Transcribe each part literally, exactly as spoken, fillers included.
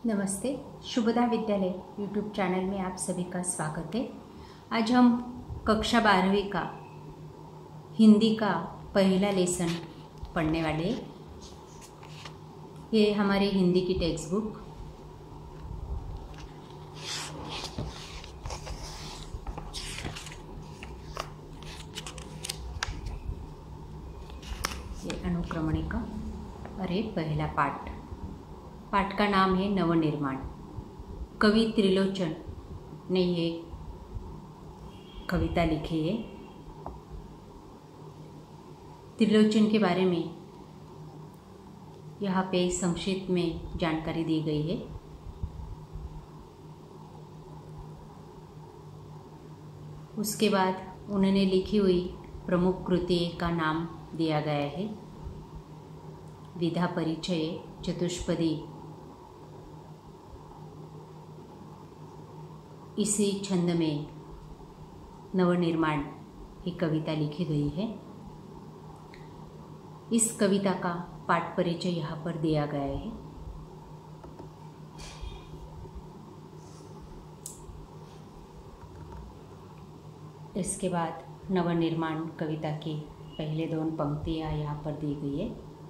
नमस्ते, शुभदा विद्यालय YouTube channel में आप सभी का स्वागत है। आज हम कक्षा बारहवीं का हिंदी का पहला लेसन पढ़ने वाले हैं। ये हमारे हिंदी की टेक्स्ट बुक ये अनुक्रमणिका और ये पहला पाठ पाठ का नाम है नवनिर्माण। कवि त्रिलोचन ने ये कविता लिखी है। त्रिलोचन के बारे में यहाँ पे संक्षिप्त में जानकारी दी गई है। उसके बाद उन्होंने लिखी हुई प्रमुख कृति का नाम दिया गया है। विधा परिचय चतुष्पदी। इसी छंद में नवनिर्माण एक कविता लिखी गई है। इस कविता का पाठ परिचय यहाँ पर दिया गया है। इसके बाद नवनिर्माण कविता की पहले दोनों पंक्तियाँ यहाँ पर दी गई है।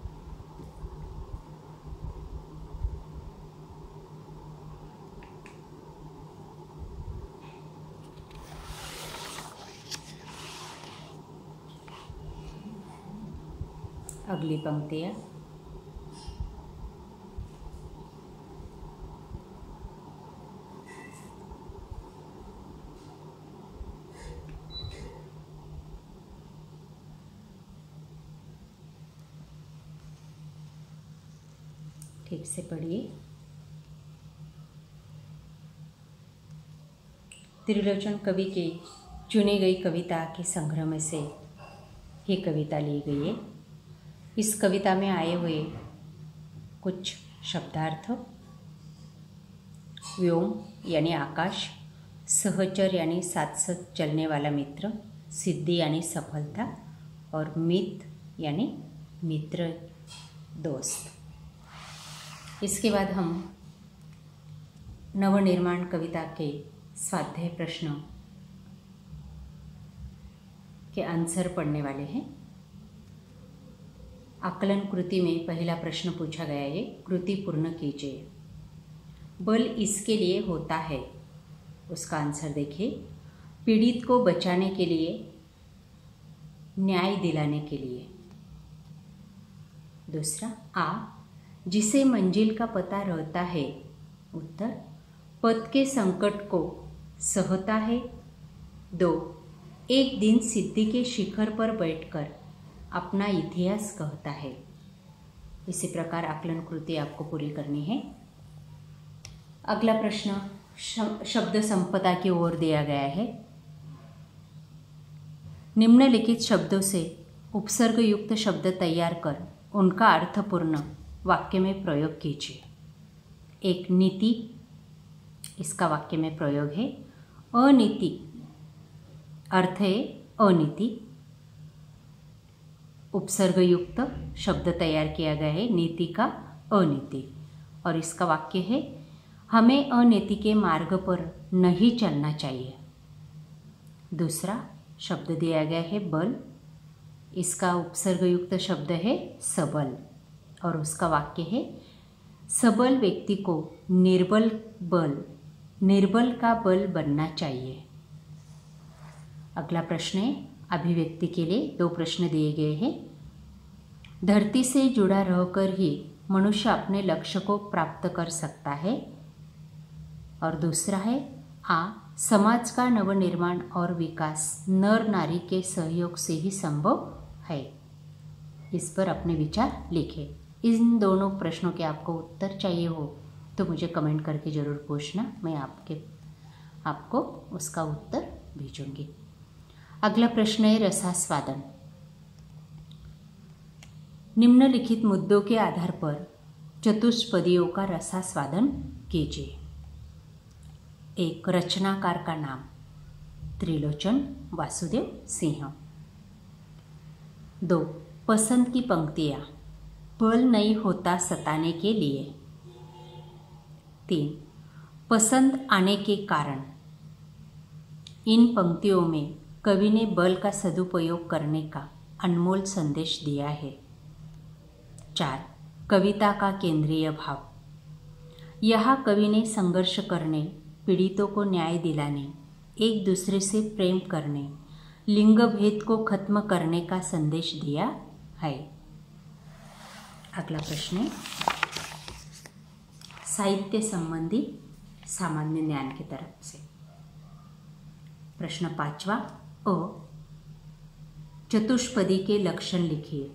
अगली पंक्तियाँ ठीक से पढ़िए। त्रिलोचन कवि के चुनी गई कविता के संग्रह में से ये कविता ली गई है। इस कविता में आए हुए कुछ शब्दार्थ: व्योम यानी आकाश, सहचर यानी साथ साथ चलने वाला मित्र, सिद्धि यानी सफलता और मित यानी मित्र दोस्त। इसके बाद हम नवनिर्माण कविता के स्वाध्याय प्रश्न के आंसर पढ़ने वाले हैं। आकलन कृति में पहला प्रश्न पूछा गया है, कृति पूर्ण कीजिए। बल इसके लिए होता है, उसका आंसर देखिए। पीड़ित को बचाने के लिए, न्याय दिलाने के लिए। दूसरा, आ जिसे मंजिल का पता रहता है, उत्तर पथ के संकट को सहता है। दो, एक दिन सिद्धि के शिखर पर बैठकर अपना इतिहास कहता है। इसी प्रकार आकलन कृति आपको पूरी करनी है। अगला प्रश्न शब्द संपदा की ओर दिया गया है। निम्नलिखित शब्दों से उपसर्ग युक्त शब्द तैयार कर उनका अर्थपूर्ण वाक्य में प्रयोग कीजिए। एक, नीति, इसका वाक्य में प्रयोग है। अनीति, अर्थ है अनीति। उपसर्ग युक्त शब्द तैयार किया गया है, नीति का अनीति, और इसका वाक्य है हमें अनीति के मार्ग पर नहीं चलना चाहिए। दूसरा शब्द दिया गया है बल, इसका उपसर्ग युक्त शब्द है सबल, और उसका वाक्य है सबल व्यक्ति को निर्बल बल निर्बल का बल बनना चाहिए। अगला प्रश्न है अभिव्यक्ति के लिए दो प्रश्न दिए गए हैं। धरती से जुड़ा रहकर ही मनुष्य अपने लक्ष्य को प्राप्त कर सकता है। और दूसरा है आ समाज का नवनिर्माण और विकास नर नारी के सहयोग से ही संभव है। इस पर अपने विचार लिखें। इन दोनों प्रश्नों के आपको उत्तर चाहिए हो तो मुझे कमेंट करके ज़रूर पूछना, मैं आपके आपको उसका उत्तर भेजूंगी। अगला प्रश्न है रसास्वादन। निम्नलिखित मुद्दों के आधार पर चतुष्पदियों का रसास्वादन कीजिए। एक, रचनाकार का नाम त्रिलोचन वासुदेव सिंह। दो, पसंद की पंक्तियाँ बल नहीं होता सताने के लिए। तीन, पसंद आने के कारण। इन पंक्तियों में कवि ने बल का सदुपयोग करने का अनमोल संदेश दिया है। चार, कविता का केंद्रीय भाव। यहाँ कवि ने संघर्ष करने, पीड़ितों को न्याय दिलाने, एक दूसरे से प्रेम करने, लिंग भेद को खत्म करने का संदेश दिया है। अगला प्रश्न है साहित्य संबंधी सामान्य ज्ञान की तरफ से। प्रश्न पांचवा, अ, चतुष्पदी के लक्षण लिखिए।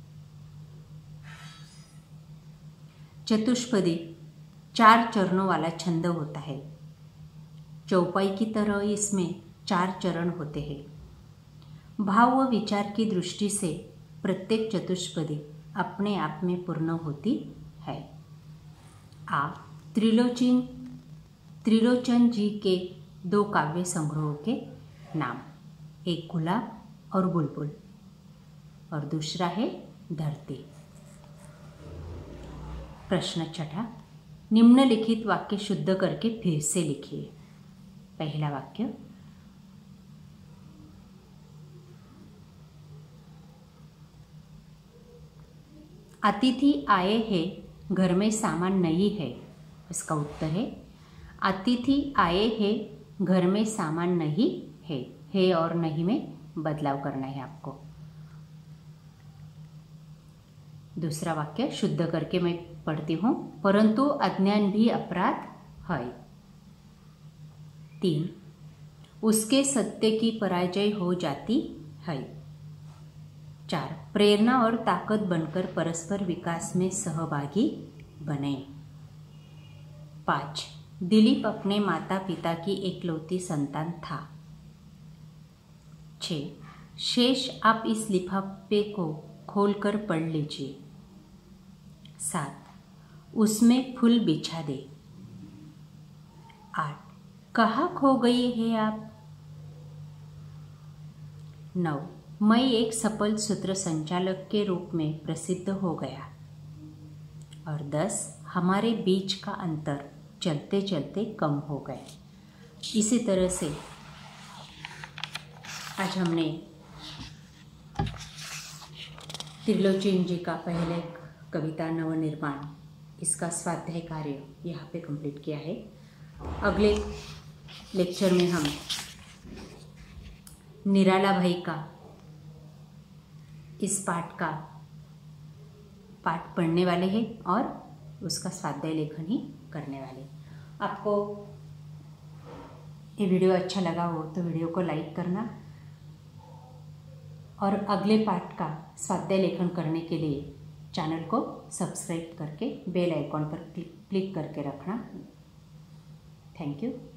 चतुष्पदी चार चरणों वाला छंद होता है। चौपाई की तरह इसमें चार चरण होते हैं। भाव व विचार की दृष्टि से प्रत्येक चतुष्पदी अपने आप में पूर्ण होती है। आ, त्रिलोचन त्रिलोचन जी के दो काव्य संग्रहों के नाम, एक गुलाब और बुलबुल और दूसरा है धरती। प्रश्न छठा, निम्नलिखित वाक्य शुद्ध करके फिर से लिखिए। पहला वाक्य, अतिथि आए हैं, घर में सामान नहीं है। इसका उत्तर है अतिथि आए हैं, घर में सामान नहीं है। है और नहीं में बदलाव करना है आपको। दूसरा वाक्य शुद्ध करके मैं पढ़ती हूँ, परंतु अज्ञान भी अपराध है। तीन, उसके सत्य की पराजय हो जाती है। चार, प्रेरणा और ताकत बनकर परस्पर विकास में सहभागी बने। पाँच, दिलीप अपने माता पिता की एकलौती संतान था। छः, शेष आप इस लिफाफे को खोलकर पढ़ लीजिए। सात, उसमें फूल बिछा दे। आठ, कहाँ खो गई है आप। नौ, मैं एक सफल सूत्र संचालक के रूप में प्रसिद्ध हो गया। और दस, हमारे बीच का अंतर चलते चलते कम हो गया। इसी तरह से आज हमने त्रिलोचन जी का पहले कविता नवनिर्माण, इसका स्वाध्याय कार्य यहाँ पे कंप्लीट किया है। अगले लेक्चर में हम निराला भाई का इस पाठ का पाठ पढ़ने वाले हैं और उसका स्वाध्याय लेखन ही करने वाले। आपको ये वीडियो अच्छा लगा हो तो वीडियो को लाइक करना और अगले पाठ का स्वाध्याय लेखन करने के लिए चैनल को सब्सक्राइब करके बेल आइकॉन पर क्लिक क्लिक करके रखना। Thank you.